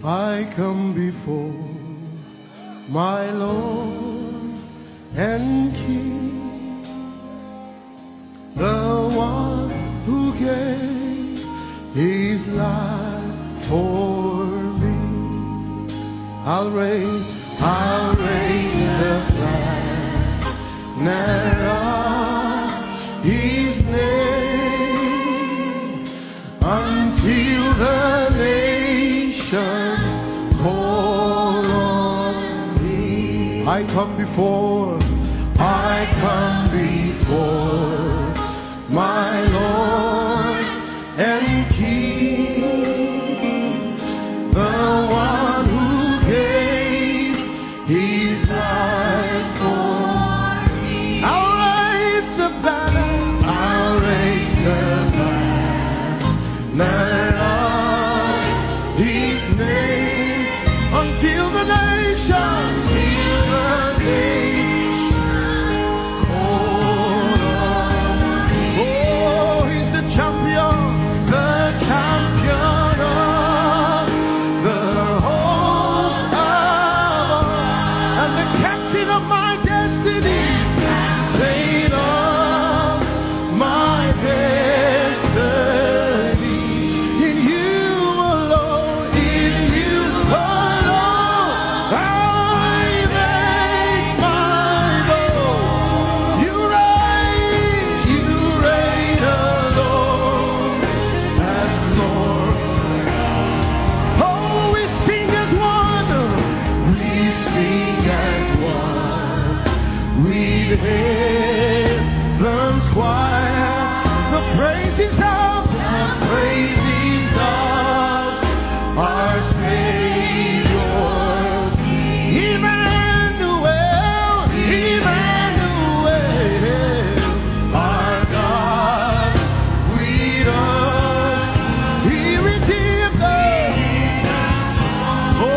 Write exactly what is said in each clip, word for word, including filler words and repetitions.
I come before my Lord and King, the one who gave his life for me. I'll raise, I'll raise the banner of his name until the nations call on me. I come before, I come before my Lord and King, the one who gave his life for me. I'll raise the banner, I'll raise the banner of his name until the nations, till the nations call on me. Oh, he's the champion, the champion of the host of, and the captain of my destiny, captain of my destiny. In you alone, in you alone, I make my boast. You reign, you reign alone as Lord. Oh, we sing as one, we sing as one, with heaven's choir, the praises of, the praises of our Savior. Emmanuel, Emmanuel, our God with us, He redeemed us. Oh,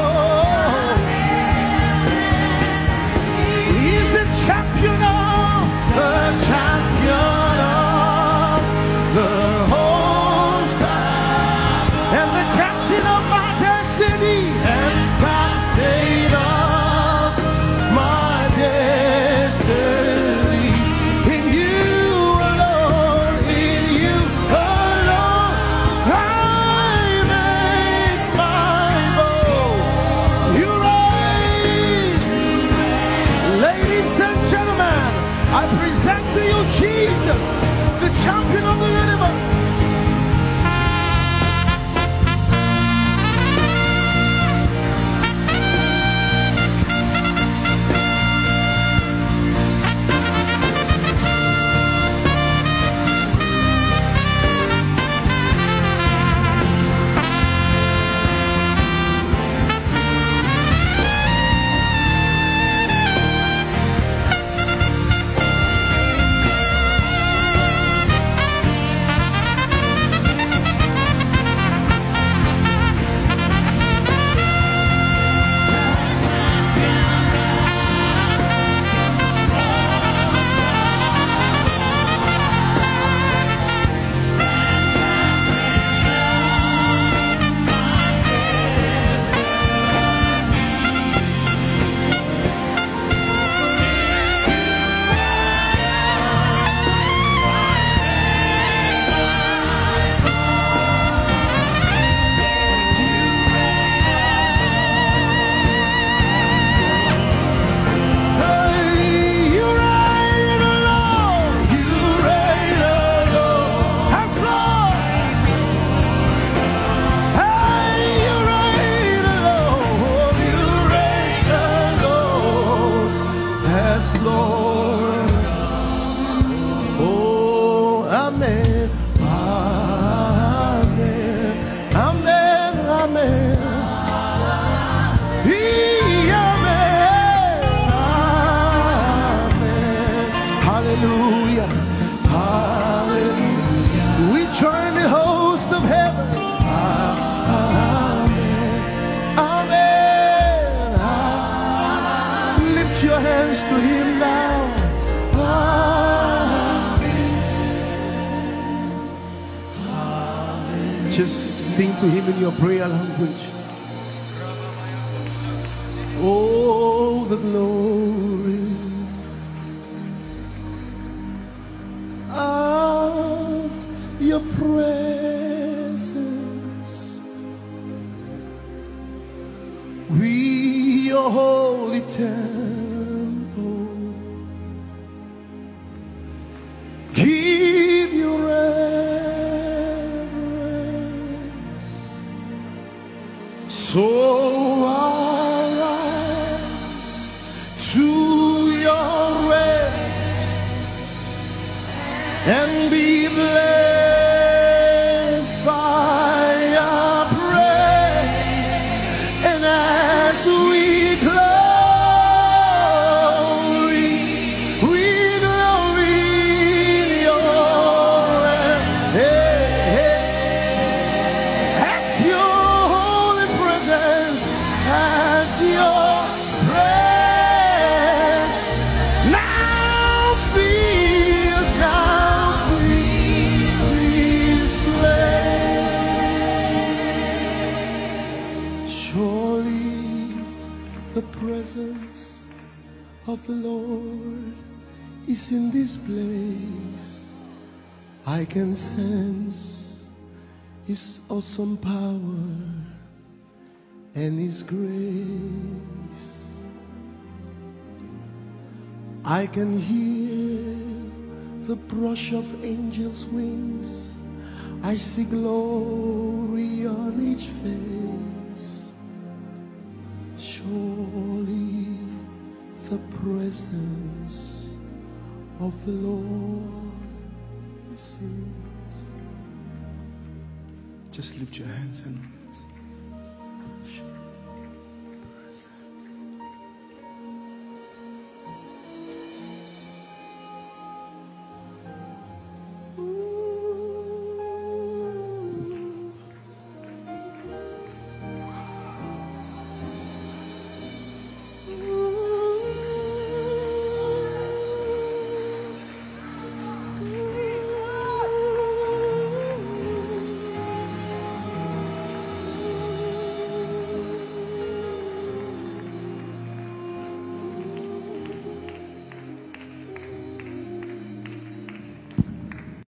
He's the champion of, the champion of the host, and the captain of my destiny, and captain of my destiny. In you alone, in you alone, I make my boast. You reign. Ladies and gentlemen, I present to you Jesus, the champion of the universe. Hallelujah, hallelujah. We join the host of heaven. Amen, amen, amen. Lift your hands to him now. Amen. Just sing to him in your prayer language. the glory of your presence. We, your holy temple, give you reverence. So our eyes to your rest, and be blessed by your praise. And as we glory, we glory in your hey, hey. As your holy presence, as your presence now feels, now please place. Surely the presence of the Lord is in this place. I can sense His awesome power and His grace. I can hear the brush of angels' wings. I see glory on each face. Surely the presence of the Lord is in. Just lift your hands and